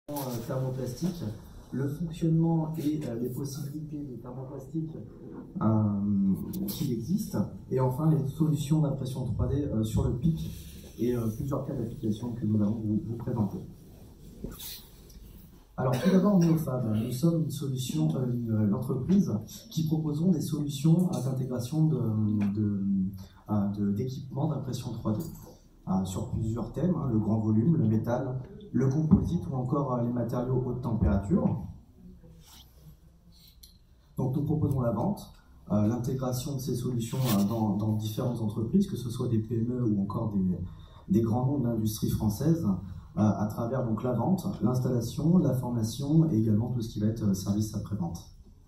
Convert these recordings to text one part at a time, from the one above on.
Thermoplastique, le fonctionnement et les possibilités de thermoplastique qui existent, et enfin les solutions d'impression 3D sur le PIC et plusieurs cas d'application que nous allons vous présenter. Alors tout d'abord, Neofab, nous sommes une solution, une entreprise qui proposons des solutions d'intégration d'équipements d'impression 3D sur plusieurs thèmes, le grand volume, le métal, le composite ou encore les matériaux haute température. Donc nous proposons la vente, l'intégration de ces solutions dans différentes entreprises, que ce soit des PME ou encore des grands noms de l'industrie française, à travers donc la vente, l'installation, la formation et également tout ce qui va être service après-vente.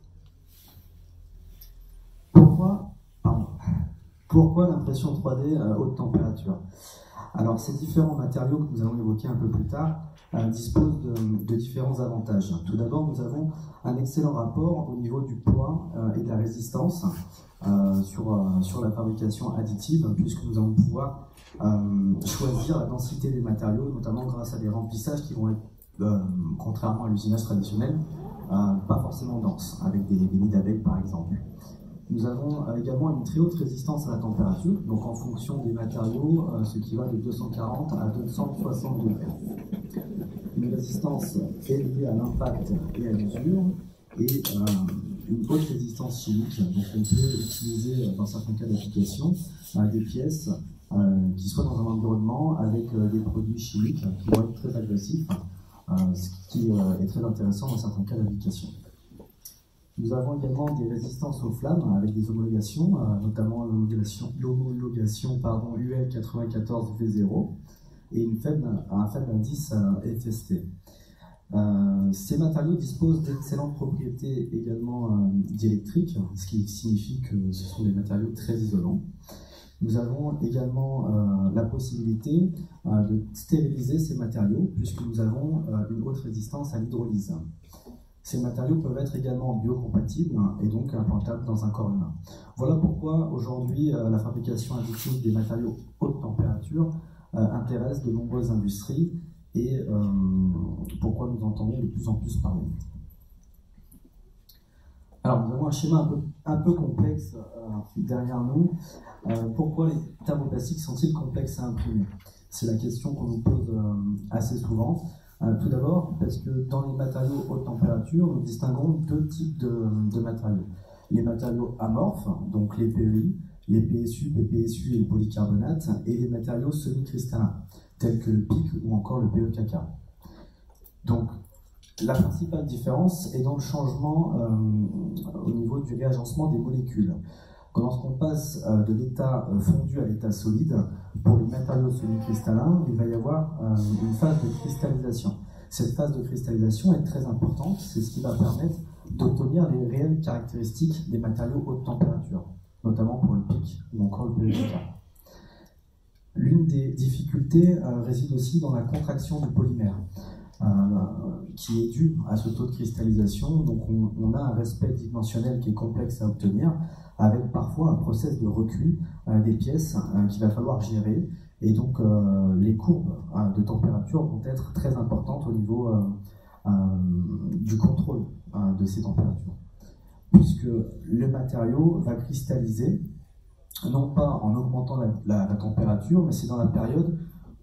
Pourquoi l'impression 3D haute température? Alors ces différents matériaux que nous allons évoquer un peu plus tard disposent de différents avantages. Tout d'abord, nous avons un excellent rapport au niveau du poids et de la résistance sur la fabrication additive, puisque nous allons pouvoir choisir la densité des matériaux, notamment grâce à des remplissages qui vont être, contrairement à l'usinage traditionnel, pas forcément denses, avec des nids d'abeilles par exemple. Nous avons également une très haute résistance à la température, donc en fonction des matériaux, ce qui va de 240 à 260 degrés. Une résistance élevée à l'impact et à l'usure, et une haute résistance chimique. Donc on peut utiliser dans certains cas d'application des pièces qui soient dans un environnement avec des produits chimiques qui vont être très agressifs, ce qui est très intéressant dans certains cas d'application. Nous avons également des résistances aux flammes avec des homologations, notamment l'homologation UL 94V0 et un faible indice FST. Ces matériaux disposent d'excellentes propriétés également diélectriques, ce qui signifie que ce sont des matériaux très isolants. Nous avons également la possibilité de stériliser ces matériaux, puisque nous avons une haute résistance à l'hydrolyse. Ces matériaux peuvent être également biocompatibles et donc implantables dans un corps humain. Voilà pourquoi aujourd'hui la fabrication additive des matériaux haute température intéresse de nombreuses industries et pourquoi nous entendons de plus en plus parler. Alors nous avons un schéma un peu complexe derrière nous. Pourquoi les thermoplastiques sont-ils complexes à imprimer? C'est la question qu'on nous pose assez souvent. Tout d'abord, parce que dans les matériaux haute température, nous distinguons deux types de matériaux. Les matériaux amorphes, donc les PEI, les PSU, PPSU et le polycarbonate, et les matériaux semi-cristallins, tels que le PIC ou encore le PEKK. Donc, la principale différence est dans le changement au niveau du réagencement des molécules. Lorsqu'on passe de l'état fondu à l'état solide, pour les matériaux semi-cristallins, il va y avoir une phase de cristallisation. Cette phase de cristallisation est très importante, c'est ce qui va permettre d'obtenir les réelles caractéristiques des matériaux haute température, notamment pour le PIC ou encore le PEKK. L'une des difficultés réside aussi dans la contraction du polymère, qui est due à ce taux de cristallisation. Donc on a un respect dimensionnel qui est complexe à obtenir, avec parfois un process de recuit des pièces qu'il va falloir gérer. Et donc les courbes de température vont être très importantes au niveau du contrôle de ces températures. Puisque le matériau va cristalliser, non pas en augmentant la température, mais c'est dans la période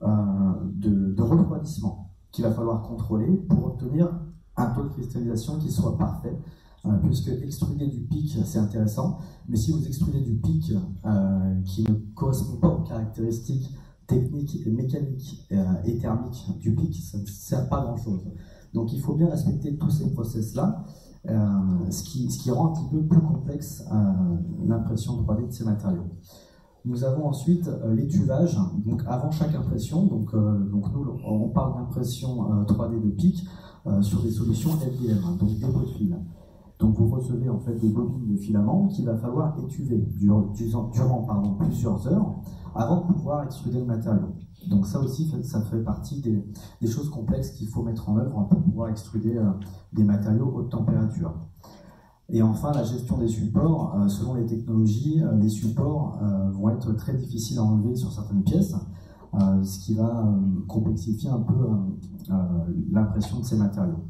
de refroidissement qu'il va falloir contrôler pour obtenir un taux de cristallisation qui soit parfait. Puisque extruder du PIC, c'est intéressant, mais si vous extrudez du PIC qui ne correspond pas aux caractéristiques techniques et mécaniques et thermiques du PIC, ça ne sert pas à grand-chose. Donc il faut bien respecter tous ces process-là, ce qui rend un petit peu plus complexe l'impression 3D de ces matériaux. Nous avons ensuite l'étuvage, donc avant chaque impression, donc nous on parle d'impression 3D de PIC sur des solutions FDM, donc dépôt de fil. Donc vous recevez en fait des bobines de filaments qu'il va falloir étuver durant plusieurs heures avant de pouvoir extruder le matériau. Donc ça aussi, ça fait partie des choses complexes qu'il faut mettre en œuvre pour pouvoir extruder des matériaux haute température. Et enfin, la gestion des supports. Selon les technologies, les supports vont être très difficiles à enlever sur certaines pièces, ce qui va complexifier un peu l'impression de ces matériaux.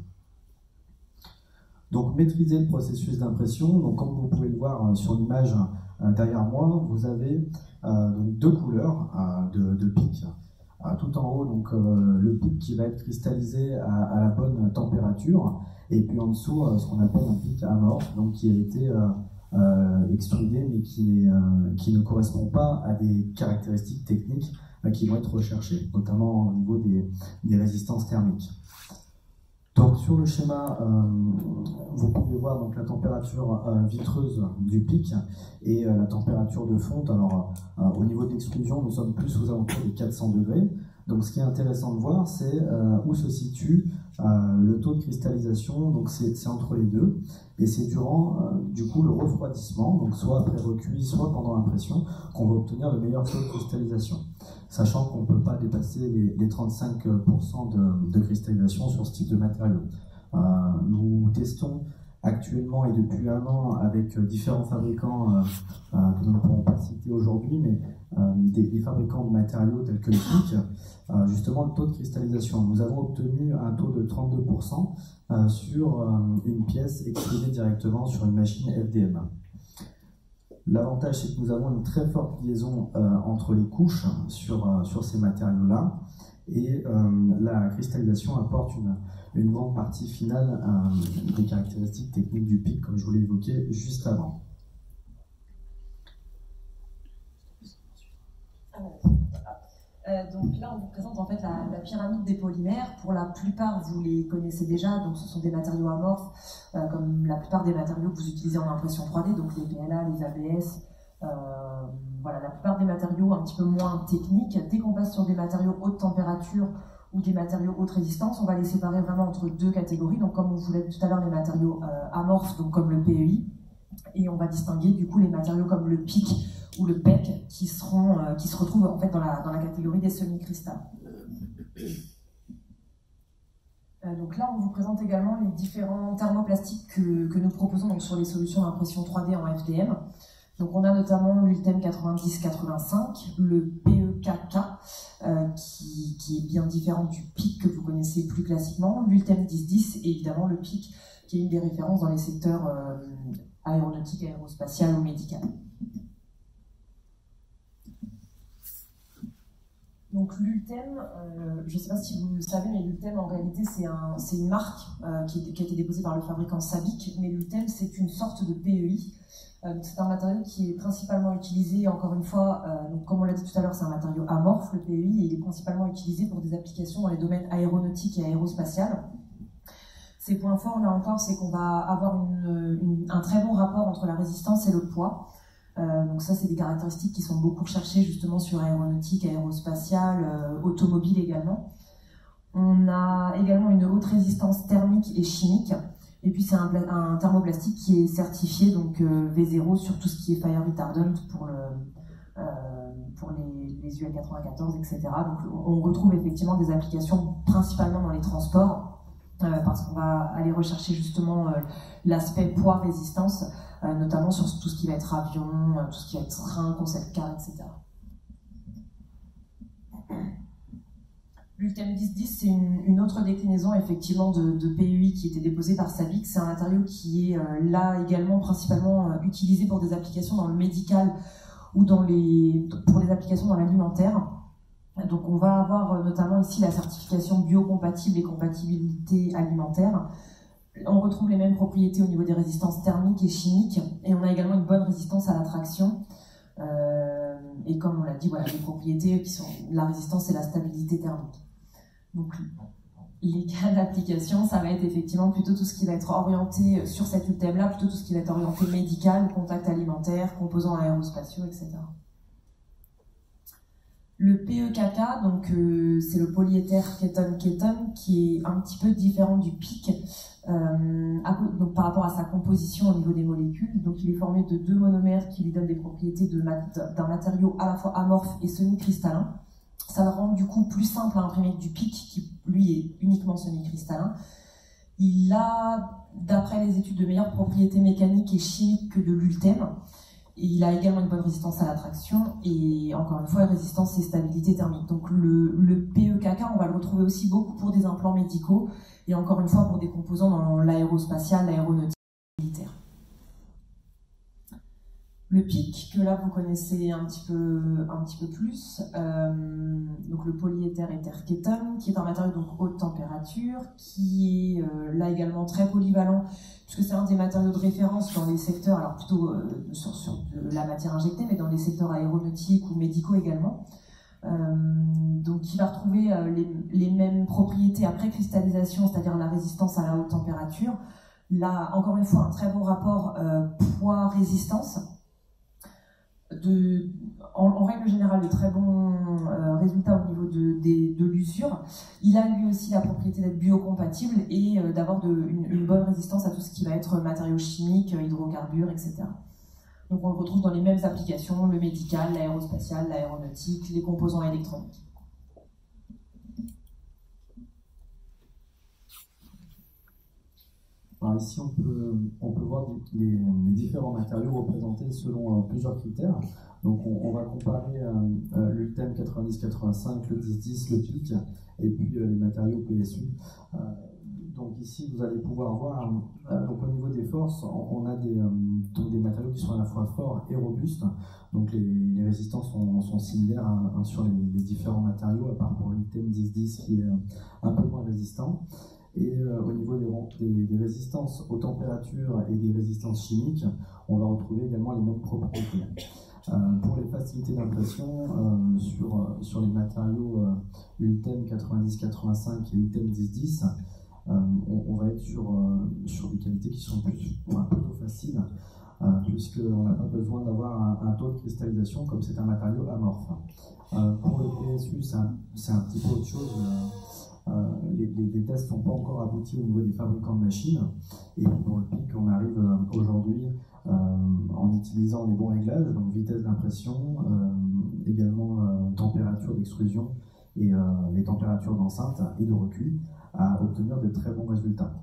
Donc maîtriser le processus d'impression, donc comme vous pouvez le voir sur l'image derrière moi, vous avez donc deux couleurs de pics. Tout en haut, donc le pic qui va être cristallisé à la bonne température, et puis en dessous ce qu'on appelle un pic amorphe, donc qui a été extrudé mais qui ne correspond pas à des caractéristiques techniques qui vont être recherchées, notamment au niveau des résistances thermiques. Donc sur le schéma, vous pouvez voir donc la température vitreuse du pic et la température de fonte. Alors au niveau d'extrusion, nous sommes plus aux alentours des 400 degrés. Donc ce qui est intéressant de voir, c'est où se situe le taux de cristallisation. Donc c'est entre les deux, et c'est durant du coup le refroidissement, donc soit après recuit, soit pendant impression, qu'on va obtenir le meilleur taux de cristallisation, sachant qu'on ne peut pas dépasser les 35% de cristallisation sur ce type de matériau. Nous testons actuellement et depuis un an avec différents fabricants que nous ne pourrons pas citer aujourd'hui, mais des fabricants de matériaux tels que le PIC, justement le taux de cristallisation. Nous avons obtenu un taux de 32% sur une pièce extrudée directement sur une machine FDM. L'avantage, c'est que nous avons une très forte liaison entre les couches sur ces matériaux-là, et la cristallisation apporte une grande partie finale des caractéristiques techniques du PIC, comme je vous l'ai évoqué juste avant. Donc là, on vous présente en fait la pyramide des polymères. Pour la plupart, vous les connaissez déjà, donc ce sont des matériaux amorphes, comme la plupart des matériaux que vous utilisez en impression 3D, donc les PLA, les ABS, voilà, la plupart des matériaux un petit peu moins techniques. Dès qu'on passe sur des matériaux haute température ou des matériaux haute résistance, on va les séparer vraiment entre deux catégories. Donc comme on vous l'a dit tout à l'heure, les matériaux amorphes, donc comme le PEI, et on va distinguer du coup les matériaux comme le PIC ou le PEC qui se retrouvent en fait dans la catégorie des semi-cristals. Donc là, on vous présente également les différents thermoplastiques que nous proposons donc sur les solutions d'impression 3D en FDM. Donc on a notamment l'Ultem 9085, le PEKK, qui est bien différent du PIC que vous connaissez plus classiquement, l'Ultem 1010 et évidemment le PIC qui est une des références dans les secteurs aéronautique, aérospatial ou médical. Donc l'Ultem, je ne sais pas si vous le savez, mais l'Ultem en réalité c'est une marque qui a été déposée par le fabricant Sabic, mais l'Ultem c'est une sorte de PEI. C'est un matériau qui est principalement utilisé, encore une fois, donc comme on l'a dit tout à l'heure, c'est un matériau amorphe, le PEI, et il est principalement utilisé pour des applications dans les domaines aéronautiques et aérospatial. Ses points forts, là encore, c'est qu'on va avoir un très bon rapport entre la résistance et le poids. Donc ça, c'est des caractéristiques qui sont beaucoup recherchées justement sur aéronautique, aérospatial, automobile également. On a également une haute résistance thermique et chimique. Et puis c'est un thermoplastique qui est certifié, donc V0 sur tout ce qui est fire retardant pour les UL 94, etc. Donc on retrouve effectivement des applications principalement dans les transports, parce qu'on va aller rechercher justement l'aspect poids-résistance, notamment sur tout ce qui va être avion, tout ce qui va être train, concept car, etc. L'Ultem 1010, c'est une autre déclinaison effectivement de PEI qui était déposée par Sabic. C'est un matériau qui est là également principalement utilisé pour des applications dans le médical ou pour des applications dans l'alimentaire. Donc on va avoir notamment ici la certification biocompatible et compatibilité alimentaire. On retrouve les mêmes propriétés au niveau des résistances thermiques et chimiques, et on a également une bonne résistance à la traction. Et comme on l'a dit, voilà, les propriétés qui sont la résistance et la stabilité thermique. Donc les cas d'application, ça va être effectivement plutôt tout ce qui va être orienté sur cet Ultem-là, plutôt tout ce qui va être orienté médical, contact alimentaire, composants aérospatiaux, etc. Le PEKK, donc c'est le polyéther kétone-kétone, qui est un petit peu différent du PIC donc par rapport à sa composition au niveau des molécules. Donc il est formé de deux monomères qui lui donnent des propriétés d'un matériau à la fois amorphe et semi-cristallin. Ça va rendre du coup plus simple à imprimer que du PIC, qui lui est uniquement semi-cristallin. Il a, d'après les études, de meilleures propriétés mécaniques et chimiques que de l'Ultem. Et il a également une bonne résistance à la traction et encore une fois résistance et stabilité thermique. Donc le PEKK, on va le retrouver aussi beaucoup pour des implants médicaux et encore une fois pour des composants dans l'aérospatial, l'aéronautique militaire. Le PIC, que là vous connaissez un petit peu plus, donc le polyéther éther-kétone, qui est un matériau donc haute température, qui est là également très polyvalent, puisque c'est un des matériaux de référence dans les secteurs, alors plutôt sur de la matière injectée, mais dans les secteurs aéronautiques ou médicaux également. Donc il va retrouver les mêmes propriétés après cristallisation, c'est-à-dire la résistance à la haute température. Là, encore une fois, un très bon rapport poids-résistance. En règle générale, de très bons résultats au niveau de l'usure. Il a lui aussi la propriété d'être biocompatible et d'avoir une bonne résistance à tout ce qui va être matériaux chimiques, hydrocarbures, etc. Donc on le retrouve dans les mêmes applications, le médical, l'aérospatial, l'aéronautique, les composants électroniques. Alors ici, on peut voir les différents matériaux représentés selon plusieurs critères. Donc on va comparer l'ULTEM 90-85, le 10-10, le PIC, et puis les matériaux PSU. Donc ici, vous allez pouvoir voir, donc au niveau des forces, on a des matériaux qui sont à la fois forts et robustes. Donc les résistances sont similaires sur les différents matériaux, à part pour l'ULTEM 10-10 qui est un peu moins résistant. Et au niveau des résistances aux températures et des résistances chimiques, on va retrouver également les mêmes propriétés. Pour les facilités d'impression, sur les matériaux ULTEM 90-85 et ULTEM 10-10, on va être sur des qualités qui sont plutôt faciles, puisqu'on n'a pas besoin d'avoir un taux de cristallisation comme c'est un matériau amorphe. Pour le PSU, c'est un petit peu autre chose. Les tests n'ont pas encore abouti au niveau des fabricants de machines. Et pour le PIC, on arrive aujourd'hui en utilisant les bons réglages, donc vitesse d'impression, également température d'extrusion et les températures d'enceinte et de recul, à obtenir de très bons résultats.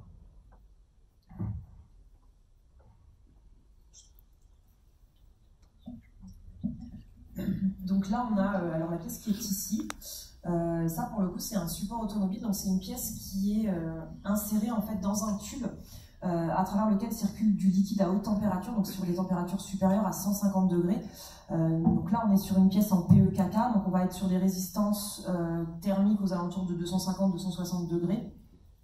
Donc là, on a alors la pièce qui est ici. Ça, pour le coup, c'est un support automobile, donc c'est une pièce qui est insérée en fait dans un tube à travers lequel circule du liquide à haute température, donc sur les températures supérieures à 150 degrés. Donc là, on est sur une pièce en PEKK, donc on va être sur des résistances thermiques aux alentours de 250-260 degrés.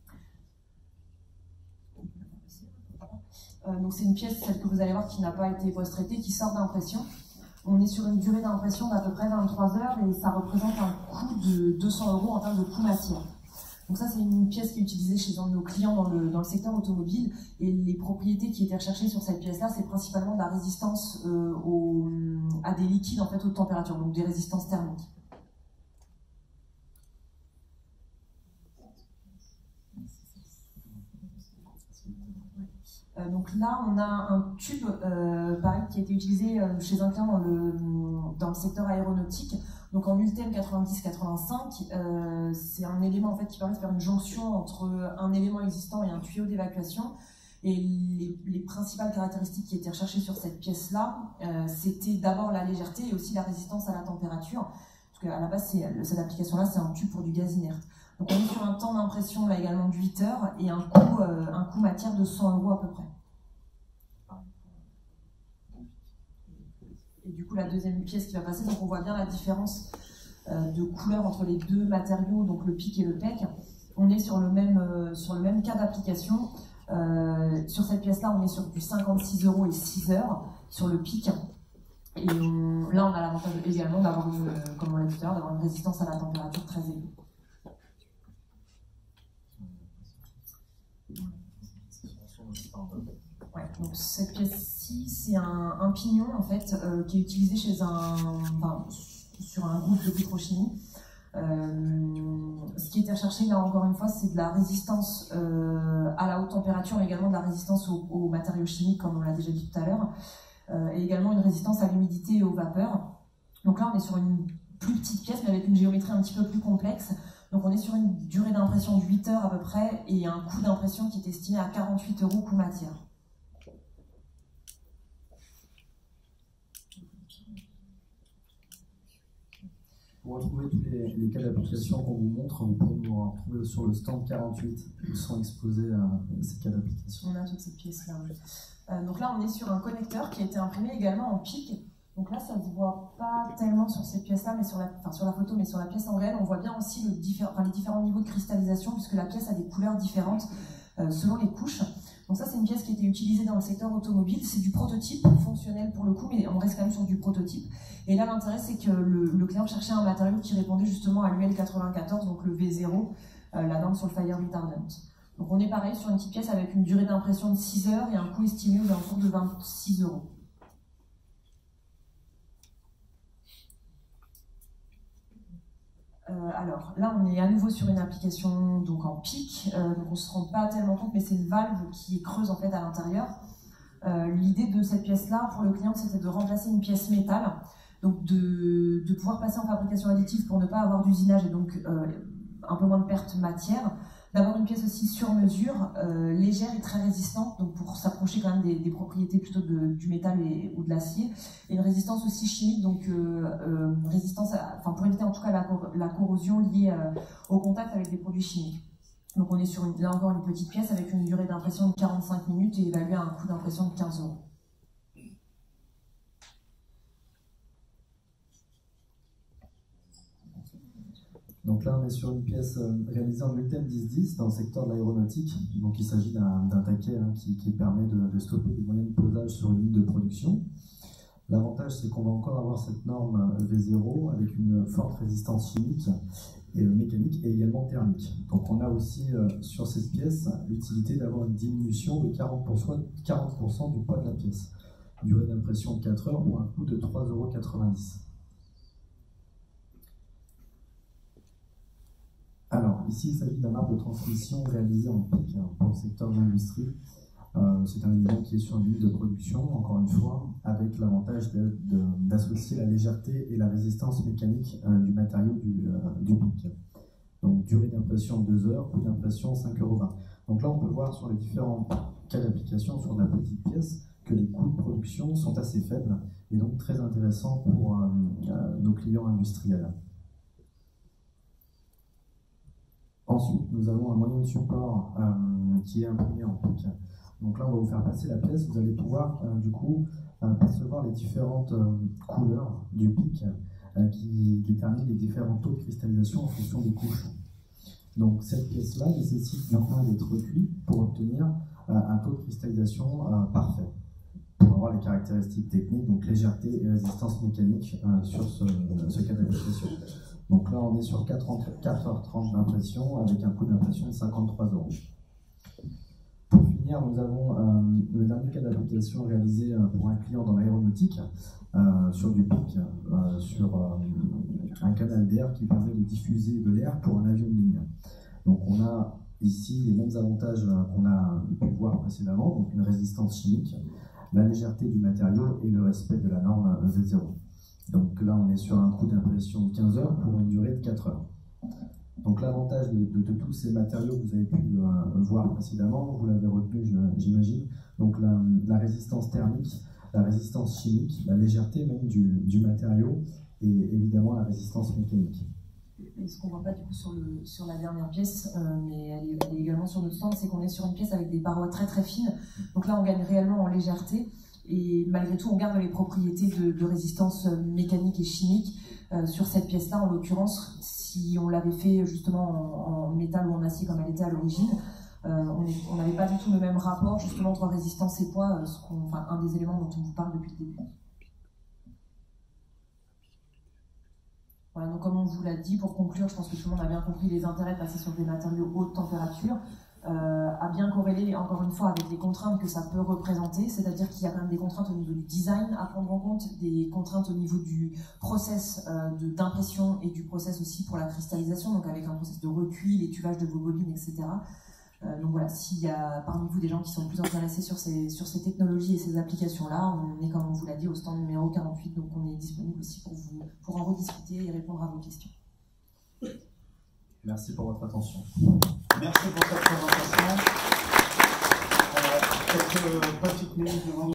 Donc c'est une pièce, celle que vous allez voir, qui n'a pas été post-traitée, qui sort d'impression. On est sur une durée d'impression d'à peu près 23 heures et ça représente un coût de 200 € en termes de coût matière. Donc ça, c'est une pièce qui est utilisée chez un de nos clients dans le secteur automobile, et les propriétés qui étaient recherchées sur cette pièce-là, c'est principalement de la résistance à des liquides en fait haute température, donc des résistances thermiques. Donc là, on a un tube pareil, qui a été utilisé chez un client dans le secteur aéronautique. Donc en ULTEM 90-85, c'est un élément en fait, qui permet de faire une jonction entre un élément existant et un tuyau d'évacuation. Et les principales caractéristiques qui étaient recherchées sur cette pièce-là, c'était d'abord la légèreté et aussi la résistance à la température. Parce qu'à la base, cette application-là, c'est un tube pour du gaz inerte. Donc on est sur un temps d'impression là également de 8 heures et un coût matière de 100 € à peu près. Et du coup la deuxième pièce qui va passer, donc on voit bien la différence de couleur entre les deux matériaux, donc le PIC et le PEK. On est sur le même cas d'application. Sur cette pièce-là, on est sur du 56 € et 6 heures sur le PIC. Et là, on a l'avantage également d'avoir, comme on l'a dit tout à l'heure, d'avoir une résistance à la température très élevée. Ouais, donc cette pièce-ci, c'est un pignon en fait qui est utilisé sur un groupe de pétrochimie. Ce qui était recherché là encore une fois, c'est de la résistance à la haute température, mais également de la résistance aux matériaux chimiques, comme on l'a déjà dit tout à l'heure, et également une résistance à l'humidité et aux vapeurs. Donc là, on est sur une plus petite pièce, mais avec une géométrie un petit peu plus complexe. Donc on est sur une durée d'impression de 8 heures à peu près, et un coût d'impression qui est estimé à 48 € coût matière. Pour retrouver tous les cas d'application qu'on vous montre, vous pouvez nous retrouver sur le stand 48, où sont exposés ces cas d'application. On a toutes ces pièces-là. Donc là, on est sur un connecteur qui a été imprimé également en PIC. Donc là, ça ne se voit pas tellement sur ces pièces-là, mais sur la photo, mais sur la pièce en réel, on voit bien aussi les différents niveaux de cristallisation, puisque la pièce a des couleurs différentes selon les couches. Donc ça, c'est une pièce qui a été utilisée dans le secteur automobile. C'est du prototype fonctionnel pour le coup, mais on reste quand même sur du prototype. Et là, l'intérêt, c'est que le client cherchait un matériau qui répondait justement à l'UL 94, donc le V0, la norme sur le fire retardant. Donc on est pareil sur une petite pièce avec une durée d'impression de 6 heures et un coût estimé aux alentours de 26 €. Alors là, on est à nouveau sur une application donc en PIC, donc on ne se rend pas tellement compte, mais c'est une valve qui est creuse en fait à l'intérieur. L'idée de cette pièce-là, pour le client, c'était de remplacer une pièce métal, donc de pouvoir passer en fabrication additive pour ne pas avoir d'usinage et donc un peu moins de perte matière, d'avoir une pièce aussi sur mesure, légère et très résistante, donc pour s'approcher quand même des propriétés plutôt du métal ou de l'acier, et une résistance aussi chimique, donc résistance pour éviter en tout cas la corrosion liée au contact avec des produits chimiques. Donc on est sur là encore une petite pièce avec une durée d'impression de 45 minutes et évaluée à un coût d'impression de 15 €. Donc là, on est sur une pièce réalisée en Ultem 1010 dans le secteur de l'aéronautique. Donc il s'agit d'un taquet qui permet de stopper les moyens de posage sur une ligne de production. L'avantage, c'est qu'on va encore avoir cette norme V0 avec une forte résistance chimique et mécanique et également thermique. Donc on a aussi sur cette pièce l'utilité d'avoir une diminution de 40% du poids de la pièce. Durée d'impression de 4 heures pour un coût de 3,90 €. Alors, ici, il s'agit d'un arbre de transmission réalisé en PIC pour le secteur de l'industrie. C'est un élément qui est sur une ligne de production, encore une fois, avec l'avantage d'associer la légèreté et la résistance mécanique du matériau du PIC. Donc, durée d'impression 2 heures, coût d'impression 5,20 €. Donc là, on peut voir sur les différents cas d'application sur la petite pièce que les coûts de production sont assez faibles et donc très intéressants pour nos clients industriels. Ensuite, nous avons un moyen de support qui est imprimé en PIC. Donc là, on va vous faire passer la pièce. Vous allez pouvoir, du coup, percevoir les différentes couleurs du PIC qui déterminent les différents taux de cristallisation en fonction des couches. Donc cette pièce-là nécessite du coup d'être cuite pour obtenir un taux de cristallisation parfait, pour avoir les caractéristiques techniques, donc légèreté et résistance mécanique sur ce cas d'application. Donc là, on est sur 4h30 d'impression avec un coût d'impression de 53 €. Pour finir, nous avons le dernier cas d'application réalisé pour un client dans l'aéronautique sur du PIC, sur un canal d'air qui permet de diffuser de l'air pour un avion de ligne. Donc on a ici les mêmes avantages qu'on a pu voir précédemment, donc une résistance chimique, la légèreté du matériau et le respect de la norme V0. Donc là, on est sur un coût d'impression de 15 heures pour une durée de 4 heures. Donc l'avantage de tous ces matériaux que vous avez pu voir précédemment, vous l'avez retenu, j'imagine, donc la résistance thermique, la résistance chimique, la légèreté même du matériau et évidemment la résistance mécanique. Et ce qu'on ne voit pas du coup sur la dernière pièce, mais elle est également sur notre stand, c'est qu'on est sur une pièce avec des parois très très fines. Donc là, on gagne réellement en légèreté. Et malgré tout, on garde les propriétés de résistance mécanique et chimique sur cette pièce-là. En l'occurrence, si on l'avait fait justement en métal ou en acier comme elle était à l'origine, on n'avait pas du tout le même rapport justement entre résistance et poids, un des éléments dont on vous parle depuis le début. Voilà, donc comme on vous l'a dit, pour conclure, je pense que tout le monde a bien compris les intérêts de passer sur des matériaux haute température. À bien corréler encore une fois avec les contraintes que ça peut représenter, c'est-à-dire qu'il y a quand même des contraintes au niveau du design à prendre en compte, des contraintes au niveau du process d'impression et du process aussi pour la cristallisation, donc avec un process de recuit, l'étuvage de vos bobines, etc. Donc voilà, s'il y a parmi vous des gens qui sont plus intéressés sur ces technologies et ces applications-là, on est, comme on vous l'a dit, au stand numéro 48, donc on est disponible aussi pour en rediscuter et répondre à vos questions. Merci pour votre attention. Merci pour cette présentation. Quelques petites minutes devant nous.